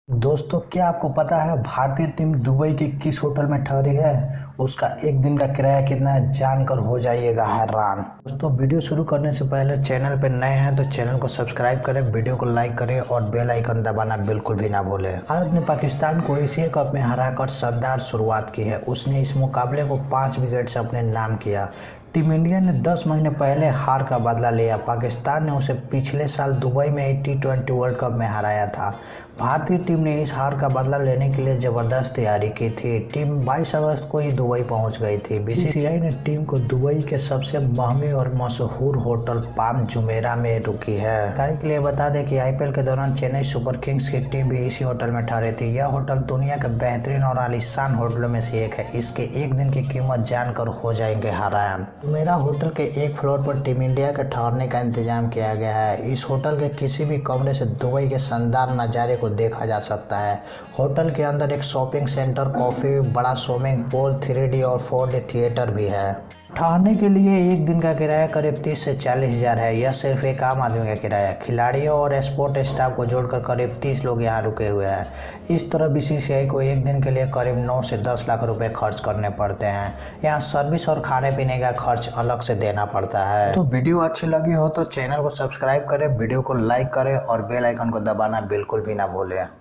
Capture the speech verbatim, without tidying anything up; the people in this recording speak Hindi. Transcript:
दोस्तों, क्या आपको पता है भारतीय टीम दुबई के किस होटल में ठहरी है? उसका एक दिन का किराया कितना है, जानकर हो जाइएगा हैरान। दोस्तों, वीडियो शुरू करने से पहले चैनल पर नए हैं तो चैनल को सब्सक्राइब करें, वीडियो को लाइक करें और बेल आइकन दबाना बिल्कुल भी ना भूलें। भारत ने पाकिस्तान को एशिया कप में हराकर शानदार शुरुआत की है। उसने इस मुकाबले को पाँच विकेट से अपने नाम किया। टीम इंडिया ने दस महीने पहले हार का बदला लिया। पाकिस्तान ने उसे पिछले साल दुबई में टी ट्वेंटी वर्ल्ड कप में हराया था। भारतीय टीम ने इस हार का बदला लेने के लिए जबरदस्त तैयारी की थी। टीम बाईस अगस्त को ही दुबई पहुंच गई थी। बीसीसीआई ने टीम को दुबई के सबसे महंगे और मशहूर होटल पाम जुमेरा में रुकी है। जानकारी के लिए बता दें कि आईपीएल के दौरान चेन्नई सुपर किंग्स की टीम भी इसी होटल में ठहरी थी। यह होटल दुनिया के बेहतरीन और आलीशान होटलों में से एक है। इसके एक दिन की कीमत जानकर हो जाएंगे हैरान। जुमेरा होटल के एक फ्लोर पर टीम इंडिया के ठहरने का इंतजाम किया गया है। इस होटल के किसी भी कमरे से दुबई के शानदार नज़ारे को देखा जा सकता है। होटल के अंदर एक शॉपिंग सेंटर, कॉफी, बड़ा स्विमिंग पूल, थ्री डी और फोर डी थिएटर भी है। ठहरने के लिए एक दिन का किराया करीब तीस से चालीस हजार है। यह सिर्फ एक आम आदमी का किराया है। खिलाड़ियों और स्पोर्ट स्टाफ को जोड़कर करीब तीस लोग यहाँ रुके हुए हैं। इस तरह बीसीसीआई को एक दिन के लिए करीब नौ से दस लाख रुपए खर्च करने पड़ते हैं। यहाँ सर्विस और खाने पीने का खर्च अलग से देना पड़ता है। तो वीडियो अच्छी लगी हो तो चैनल को सब्सक्राइब करें, वीडियो को लाइक करें और बेल आइकन को दबाना बिल्कुल भी ना भूलें।